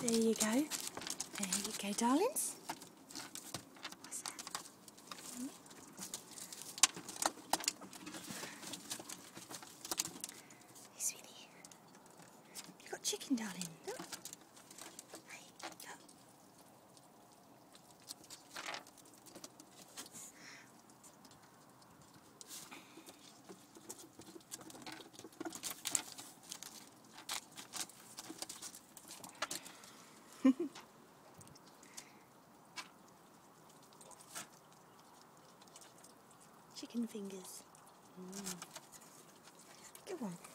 There you go. There you go, darlings. What's that? Hey, sweetie. You got chicken, darling. Look. Hey, look. Chicken fingers. Go on.